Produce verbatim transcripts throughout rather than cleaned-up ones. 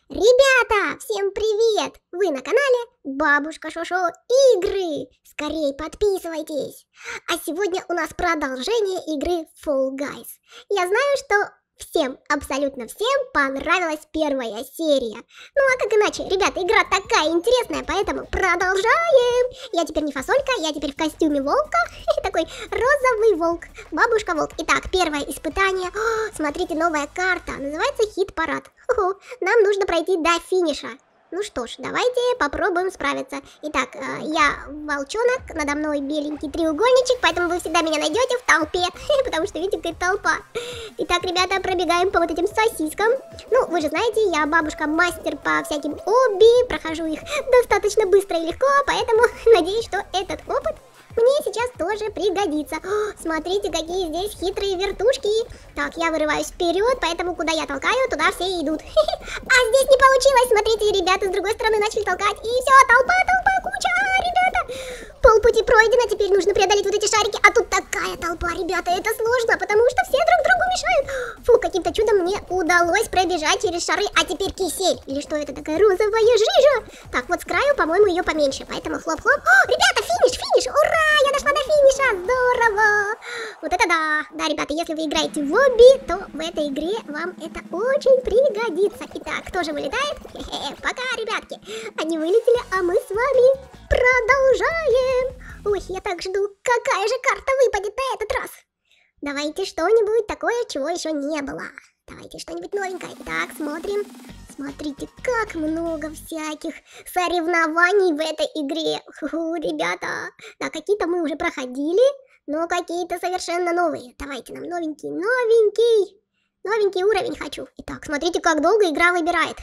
Ребята, всем привет! Вы на канале Бабушка Шошо Игры. Скорей подписывайтесь. А сегодня у нас продолжение игры Fall Guys. Я знаю, что всем, абсолютно всем понравилась первая серия. Ну а как иначе? Ребята, игра такая интересная, поэтому продолжаем. Я теперь не фасолька, я теперь в костюме волка. Такой розовый волк, бабушка-волк. Итак, первое испытание. О, смотрите, новая карта. Называется хит-парад. Нам нужно пройти до финиша. Ну что ж, давайте попробуем справиться. Итак, я волчонок, надо мной беленький треугольничек, поэтому вы всегда меня найдете в толпе, потому что видите, какая толпа. Итак, ребята, пробегаем по вот этим сосискам. Ну, вы же знаете, я бабушка-мастер по всяким обби, прохожу их достаточно быстро и легко, поэтому надеюсь, что этот опыт мне сейчас тоже пригодится. О, смотрите, какие здесь хитрые вертушки. Так, я вырываюсь вперед, поэтому куда я толкаю, туда все и идут. А здесь не получилось. Смотрите, ребята с другой стороны начали толкать. И все, толпа, толпа, куча, ребята. Полпути пройдено, теперь нужно преодолеть вот эти шарики. А тут такая толпа, ребята, это сложно, потому что все друг другу мешают. Фу, каким-то чудом мне удалось пробежать через шары. А теперь кисель. Или что это такая розовая жижа? Так, вот с краю, по-моему, ее поменьше. Поэтому хлоп-хлоп. О, ребята, финиш, финиш, ура! Я дошла до финиша, здорово! Вот это да! Да, ребята, если вы играете в обби, то в этой игре вам это очень пригодится. Итак, кто же вылетает? Хе-хе, пока, ребятки! Они вылетели, а мы с вами продолжаем! Ой, я так жду, какая же карта выпадет на этот раз! Давайте что-нибудь такое, чего еще не было. Давайте что-нибудь новенькое. Итак, смотрим. Смотрите, как много всяких соревнований в этой игре. Фу, ребята. Да, какие-то мы уже проходили, но какие-то совершенно новые. Давайте нам новенький, новенький. Новенький уровень хочу. Итак, смотрите, как долго игра выбирает.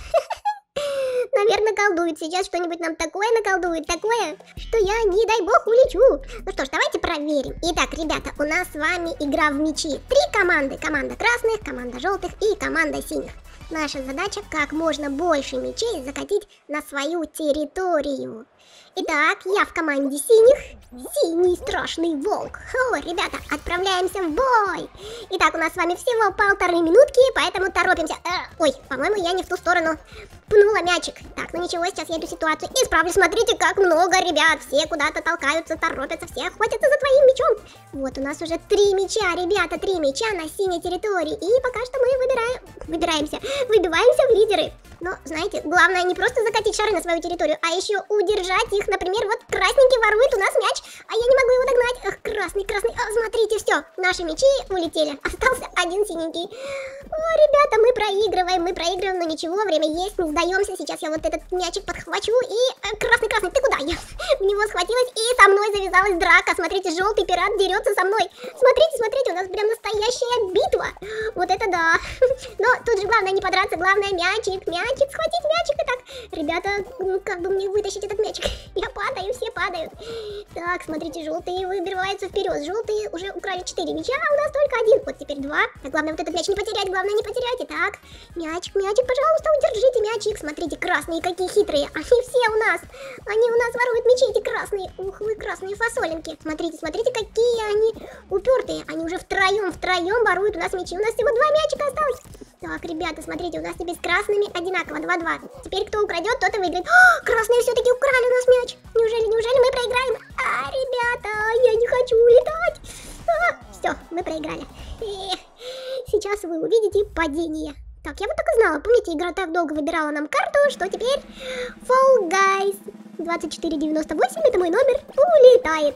Наверное, колдует. Сейчас что-нибудь нам такое наколдует, такое, что я, не дай бог, улечу. Ну что ж, давайте проверим. Итак, ребята, у нас с вами игра в мячи. Три команды. Команда красных, команда желтых и команда синих. Наша задача как можно больше мячей закатить на свою территорию. Итак, я в команде синих. Синий страшный волк. О, ребята, отправляемся в бой. Итак, у нас с вами всего полторы минутки, поэтому торопимся. Э, ой, по-моему, я не в ту сторону пнула мячик. Так, ну ничего, сейчас я эту ситуацию исправлю. Смотрите, как много ребят. Все куда-то толкаются, торопятся, все охотятся за твоим мячом. Вот у нас уже три мяча, ребята, три мяча на синей территории. И пока что мы выбираем, выбираемся, выбиваемся в лидеры. Но, знаете, главное не просто закатить шары на свою территорию, а еще удержать их. Например, вот красненький ворует у нас мяч, а я не могу его догнать. Ах, красный, красный. А, смотрите, все, наши мячи улетели. Остался один синенький. О, ребята, мы проигрываем, мы проигрываем, но ничего, время есть, не сдаемся. Сейчас я вот этот мячик подхвачу и... Э, красный, красный, ты куда? Я в него схватилась, и со мной завязалась драка. Смотрите, желтый пират дерется со мной. Смотрите, смотрите, у нас прям настоящая битва. Вот это да. Но тут же главное не подраться, главное мячик, мячик, схватить мячик. И так, ребята, как бы мне вытащить этот мячик? Я падаю, все падают. Так, смотрите, желтые выбиваются вперед. Желтые уже украли четыре мяча, а у нас только один. Вот теперь два. Так, главное вот этот мяч не потерять, главное не потерять. Итак, мячик, мячик, пожалуйста, удержите мячик. Смотрите, красные какие хитрые. Они все у нас. Они у нас воруют мячи, эти красные. Ух вы, красные фасолинки. Смотрите, смотрите, какие они упертые. Они уже втроем, втроем воруют у нас мячи. У нас всего два мячика осталось. Так, ребята, смотрите, у нас теперь с красными одинаково, два-два. Теперь кто украдет, тот и выиграет. О, красные все-таки украли у нас мяч. Неужели, неужели мы проиграем? А, ребята, я не хочу улетать. А, все, мы проиграли. Эх, сейчас вы увидите падение. Так, я вот так и знала. Помните, игра так долго выбирала нам карту, что теперь Fall Guys двадцать четыре девяносто восемь, это мой номер, улетает.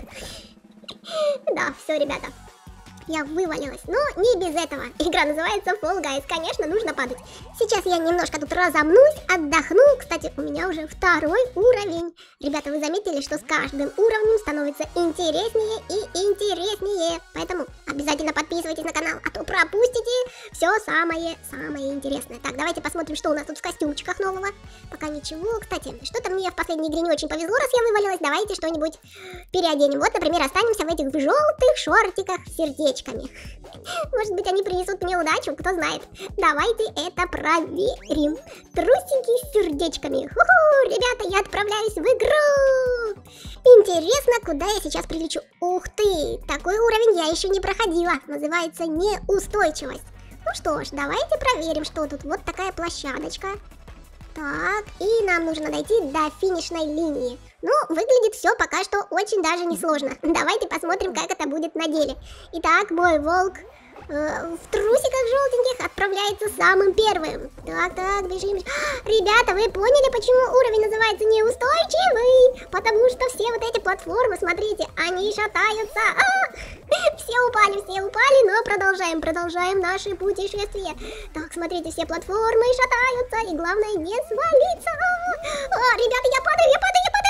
Да, все, ребята. Я вывалилась, но не без этого. Игра называется Fall Guys, конечно, нужно падать. Сейчас я немножко тут разомнусь, отдохну. Кстати, у меня уже второй уровень. Ребята, вы заметили, что с каждым уровнем становится интереснее и интереснее. Поэтому обязательно подписывайтесь на канал, а то пропустите все самое-самое интересное. Так, давайте посмотрим, что у нас тут в костюмчиках нового. Пока ничего. Кстати, что-то мне в последней игре не очень повезло, раз я вывалилась. Давайте что-нибудь переоденем. Вот, например, останемся в этих желтых шортиках с сердечками. Может быть, они принесут мне удачу, кто знает. Давайте это проверим. Трусики с сердечками. Ху-ху, ребята, я отправляюсь в игру. Интересно, куда я сейчас прилечу. Ух ты, такой уровень я еще не проходила. Называется неустойчивость. Ну что ж, давайте проверим, что тут. Вот такая площадочка. Так, и нам нужно дойти до финишной линии. Ну, выглядит все пока что очень даже несложно. Давайте посмотрим, как это будет на деле. Итак, мой волк э, в трусиках желтеньких отправляется самым первым. Так, так, бежим. Ребята, вы поняли, почему уровень называется неустойчивый? Потому что все вот эти платформы, смотрите, они шатаются. А! Все упали, все упали, но продолжаем, продолжаем наше путешествие. Так, смотрите, все платформы шатаются, и главное не свалиться. А, ребята, я падаю, я падаю, я падаю.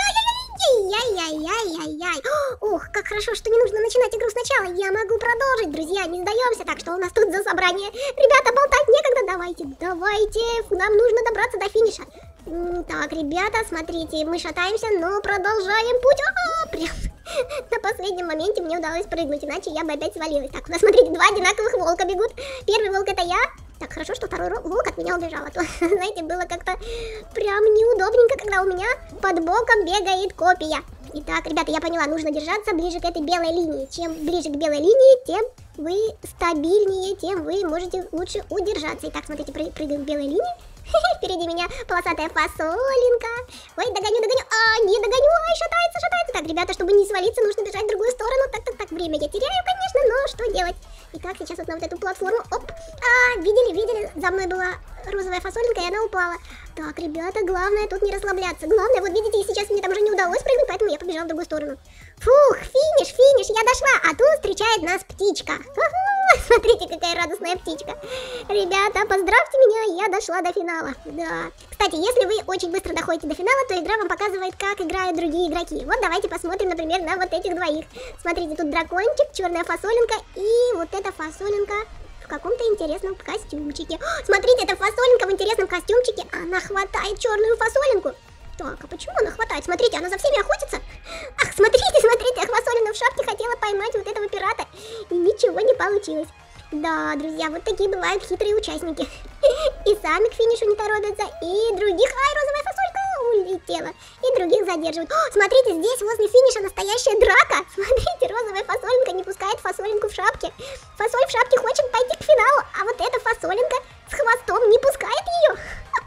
Яй-яй-яй-яй-яй. Ух, как хорошо, что не нужно начинать игру сначала. Я могу продолжить, друзья, не сдаемся. Так, что у нас тут за собрание? Ребята, болтать некогда, давайте, давайте. Нам нужно добраться до финиша. Так, ребята, смотрите, мы шатаемся, но продолжаем путь. А, прям на последнем моменте мне удалось прыгнуть, иначе я бы опять свалилась. Так, у нас, смотрите, два одинаковых волка бегут. Первый волк это я. Так, хорошо, что второй волк от меня убежал. А то, знаете, было как-то прям неудобненько, когда у меня под боком бегает копия. Итак, ребята, я поняла, нужно держаться ближе к этой белой линии. Чем ближе к белой линии, тем вы стабильнее, тем вы можете лучше удержаться. Итак, смотрите, прыгаем к белой линии. Впереди меня полосатая фасолинка. Ой, догоню, догоню. А, не догоню. Ой, шатается, шатается. Так, ребята, чтобы не свалиться, нужно бежать в другую сторону. Так, так, так, время я теряю, конечно, но что делать? Итак, сейчас вот на вот эту платформу. Оп. А, видели, видели? За мной была розовая фасолинка, и она упала. Так, ребята, главное тут не расслабляться. Главное, вот видите, сейчас мне там уже не удалось прыгнуть, поэтому я побежала в другую сторону. Фух, финиш, финиш, я дошла. А тут встречает нас птичка. Смотрите, какая радостная птичка. Ребята, поздравьте меня, я дошла до финала. Да. Кстати, если вы очень быстро доходите до финала, то игра вам показывает, как играют другие игроки. Вот давайте посмотрим, например, на вот этих двоих. Смотрите, тут дракончик, черная фасолинка и вот эта фасолинка в каком-то интересном костюмчике. О, смотрите, эта фасолинка в интересном костюмчике. Она хватает черную фасолинку. Так, а почему она хватает? Смотрите, она за всеми охотится. Ах, смотрите, смотрите, Хвасолина в шапке хотела поймать вот этого пирата. И ничего не получилось. Да, друзья, вот такие бывают хитрые участники. И сами к финишу не торопятся, и других... Ай, розовая фасолька улетела. И других задерживают. О, смотрите, здесь возле финиша настоящая драка. Смотрите, розовая фасолинка не пускает фасолинку в шапке. Фасоль в шапке хочет пойти к финалу, а вот эта фасолинка с хвостом не пускает ее.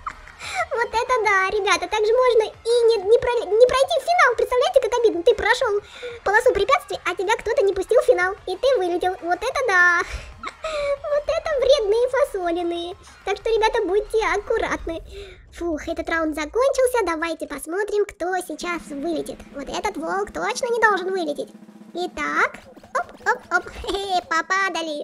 Вот это да, ребята, так же можно и не, не, про, не пройти в финал. Представляете, как обидно? Ты прошел полосу препятствий, а тебя кто-то не пустил в финал, и ты вылетел. Вот это да. Вот это вредные фасолины. Так что, ребята, будьте аккуратны. Фух, этот раунд закончился. Давайте посмотрим, кто сейчас вылетит. Вот этот волк точно не должен вылететь. Итак, оп-оп-оп, хе-хе, попадали.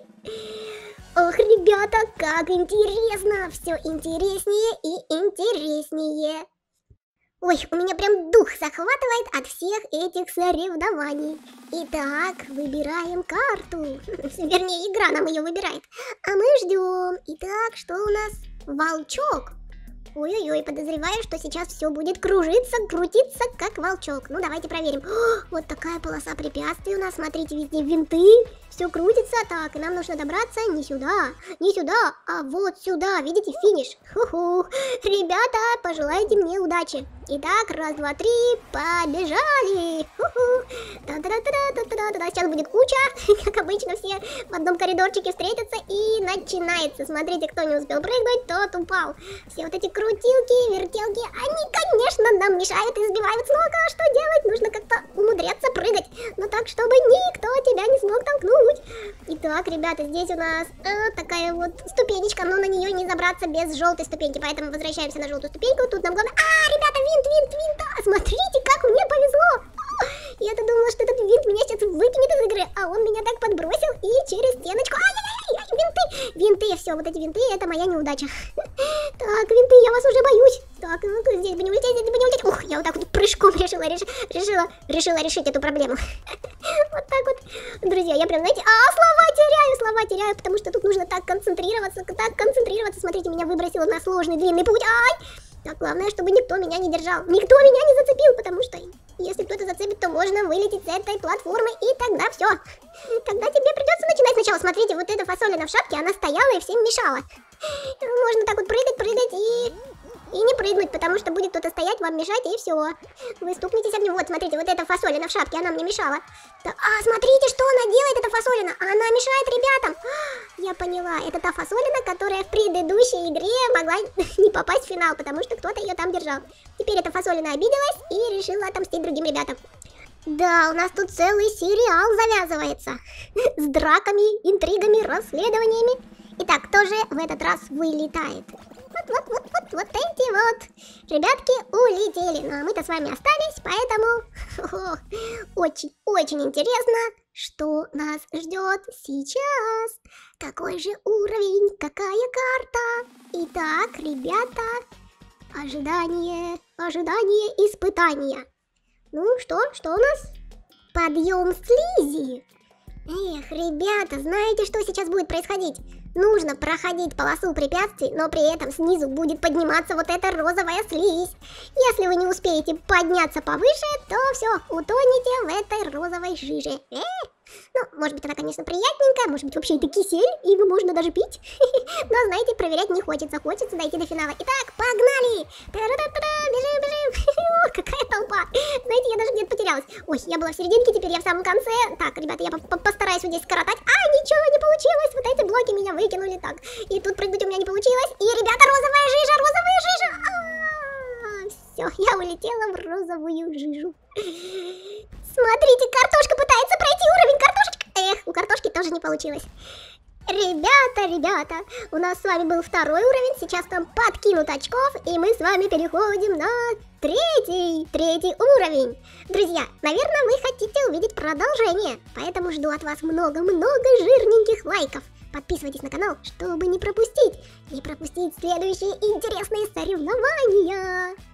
Ох, ребята, как интересно! Все интереснее и интереснее. Ой, у меня прям дух захватывает от всех этих соревнований. Итак, выбираем карту. Вернее, игра нам ее выбирает. А мы ждем. Итак, что у нас? Волчок. Ой-ой-ой, подозреваю, что сейчас все будет кружиться, крутиться, как волчок. Ну, давайте проверим. О, вот такая полоса препятствий у нас. Смотрите, везде винты. Все крутится. Так, и нам нужно добраться не сюда, не сюда, а вот сюда. Видите, финиш. Ху-ху. Ребята, пожелайте мне удачи. Итак, раз, два, три, побежали. Та-та-та-та-та-та-та. Сейчас будет куча. Как обычно, все в одном коридорчике встретятся и начинается. Смотрите, кто не успел прыгнуть, тот упал. Все вот эти крутилки, вертелки, они, конечно, нам мешают и сбивают с ног. А что делать? Нужно как-то умудряться прыгать, но так, чтобы никто тебя не смог толкнуть. Итак, ребята, здесь у нас э, такая вот ступенечка, но на нее не забраться без желтой ступеньки, поэтому возвращаемся на желтую ступеньку. Тут нам главное... А, ребята, винт, винт, винт! А, смотрите, как мне повезло! Я-то думала, что этот винт меня сейчас выкинет из игры, а он меня так подбросил и через стеночку... Ай-яй-яй, винты! Винты, все, вот эти винты, это моя неудача. Так, винты, я вас уже боюсь. Так, ну здесь бы не улететь, здесь бы не улететь. Ух, я вот так вот прыжком решила, реш... решила, решила решить эту проблему. Вот так вот. Друзья, я прям, знаете, а, слова теряю, слова теряю, потому что тут нужно так концентрироваться, так концентрироваться. Смотрите, меня выбросило на сложный длинный путь. Ай! Так, главное, чтобы никто меня не держал. Никто меня не зацепил, потому что если кто-то зацепит, то можно вылететь с этой платформы, и тогда все. Тогда тебе придется начинать сначала. Смотрите, вот эта фасолина в шапке, она стояла и всем мешала. Можно так вот прыгать, прыгать и... И не прыгать. прыгнуть, потому что будет кто-то стоять, вам мешать, и все. Вы стукнетесь об него. Вот, смотрите, вот эта фасолина в шапке, она мне мешала. Да, а, смотрите, что она делает, эта фасолина. Она мешает ребятам. Я поняла, это та фасолина, которая в предыдущей игре могла не попасть в финал, потому что кто-то ее там держал. Теперь эта фасолина обиделась и решила отомстить другим ребятам. Да, у нас тут целый сериал завязывается. С драками, интригами, расследованиями. Итак, кто же в этот раз вылетает? Вот, вот, вот, вот, вот эти вот ребятки улетели. Ну, а мы-то с вами остались, поэтому очень, очень интересно, что нас ждет сейчас. Какой же уровень, какая карта? Итак, ребята, ожидание, ожидание испытания. Ну, что, что у нас? Подъем слизи. Эх, ребята, знаете, что сейчас будет происходить? Нужно проходить полосу препятствий, но при этом снизу будет подниматься вот эта розовая слизь. Если вы не успеете подняться повыше, то все, утонете в этой розовой жиже. Э? Ну, может быть, она, конечно, приятненькая, может быть, вообще это кисель, и его можно даже пить. Но, знаете, проверять не хочется, хочется дойти до финала. Итак, погнали! Бежим, бежим! Какая толпа! Знаете, я даже где-то потерялась. Ой, я была в серединке, теперь я в самом конце. Так, ребята, я постараюсь вот здесь скоротать. А, ничего не получилось! Вот эти блоки меня выкинули так. И тут прыгнуть у меня не получилось. И, ребята, розовая жижа, розовая жижа! Все, я улетела в розовую жижу. Смотрите, картошка пытается пройти уровень, картошечка. Эх, у картошки тоже не получилось. Ребята, ребята, у нас с вами был второй уровень, сейчас там подкинут очков, и мы с вами переходим на третий, третий уровень. Друзья, наверное, вы хотите увидеть продолжение, поэтому жду от вас много-много жирненьких лайков. Подписывайтесь на канал, чтобы не пропустить, не пропустить следующие интересные соревнования.